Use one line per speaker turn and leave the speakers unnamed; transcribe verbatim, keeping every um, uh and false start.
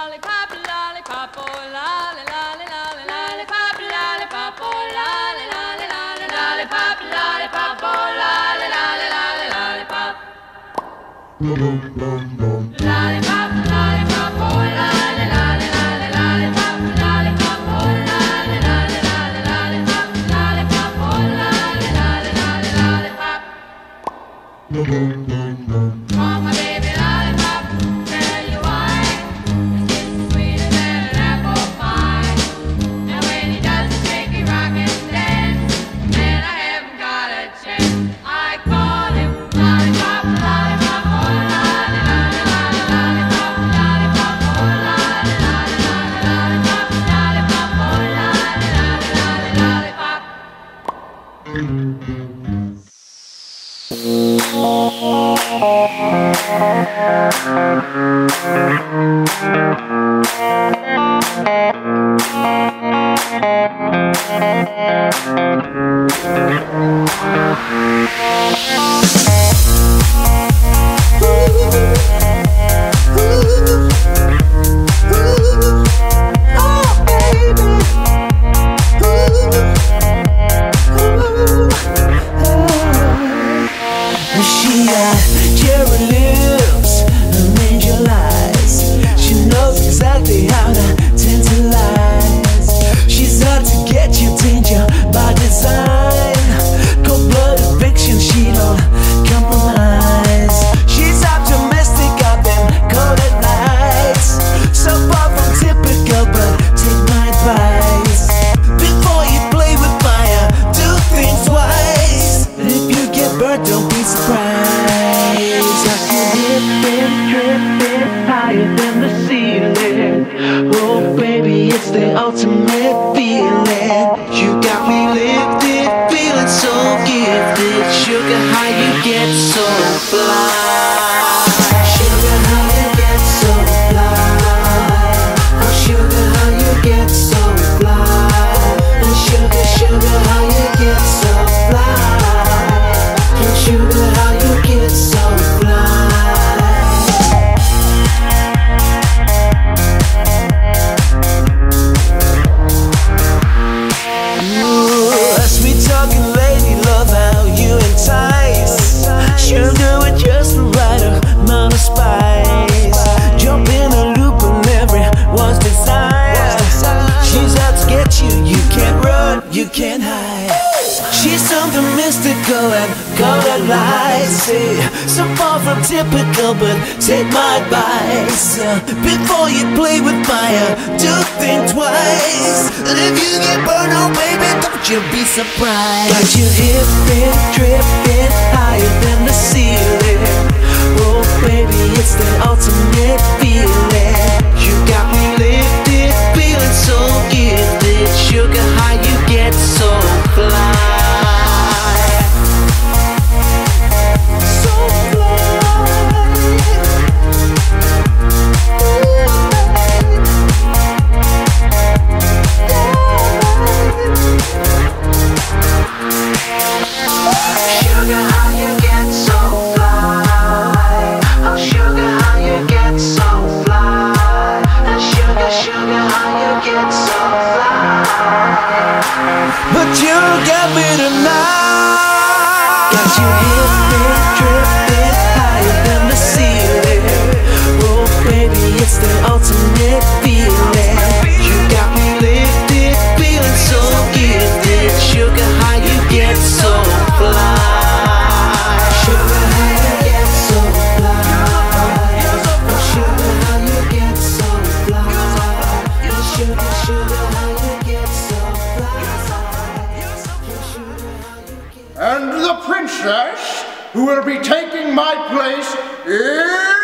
lollipop, lollipop, oh lolly, lolly, lolly, lollipop, lollipop, oh lolly, lolly, lolly, lollipop, lollipop, oh lolly, lolly, lolly, lollipop. Lollipop, lollipop, oh lolly, lolly, lolly, lollipop, lollipop, oh lolly, lolly, lolly, lollipop, lollipop, oh lolly, lolly, lolly, lollipop. Oh my baby lollipop, tell you why his kiss is sweeter than an apple pie. And when he does his shaky rock and dance, man, I haven't got a chance. I call him lollipop, lollipop, oh lolly, lolly, lolly, lollipop, lollipop, oh lolly, lolly, lolly, lollipop, lollipop, oh lolly, lolly, lolly, lollipop.
She got cherry lips and angel eyes. She knows exactly how to tantalize. She's out to get you, danger by design. Cold-blooded fiction, she don't compromise. She's optimistic of them coded lights. So far from typical, but take my advice. Before you play with fire, do think twice. If you get burnt, don't be surprised. Got you dipping, dripping higher than the ceiling. Oh baby, it's the ultimate feeling. You got me lifted, feeling so gifted. Sugar, how you get so fly. Sugar, how you get so fly. Oh sugar, how you get so fly. And sugar, sugar, how you get so fly. And sugar, how you get so fly. Ooh, sweet talking lady, love how you entice. Sugar with just the right amount of spice. Jump in a loop and everyone's desire. She's out to get you, you can't run, you can't hide. She's something mystical and colored lights. So far from typical, but take my advice. uh, Before you play with fire, do think twice. And if you get burned, oh baby, don't you be surprised. Got you hipping, dripping higher than the ceiling. Oh baby, it's the ultimate feeling. You got me lifted, feeling so gifted. Sugar, how you get so fly. But you got me tonight. Got you hipping, dripping higher than the ceiling. Oh baby, it's the ultimate feeling. You got me lifted, feeling so gifted. Sugar, how you get so fly. Sugar, how you get so fly. Oh sugar, how you get so fly. Oh sugar, sugar, how you get so fly.
And the princess who will be taking my place is...